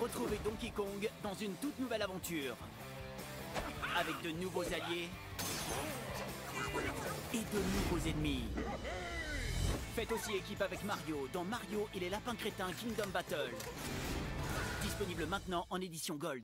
Retrouvez Donkey Kong dans une toute nouvelle aventure. Avec de nouveaux alliés et de nouveaux ennemis. Faites aussi équipe avec Mario dans Mario et les lapins crétins Kingdom Battle. Disponible maintenant en édition Gold.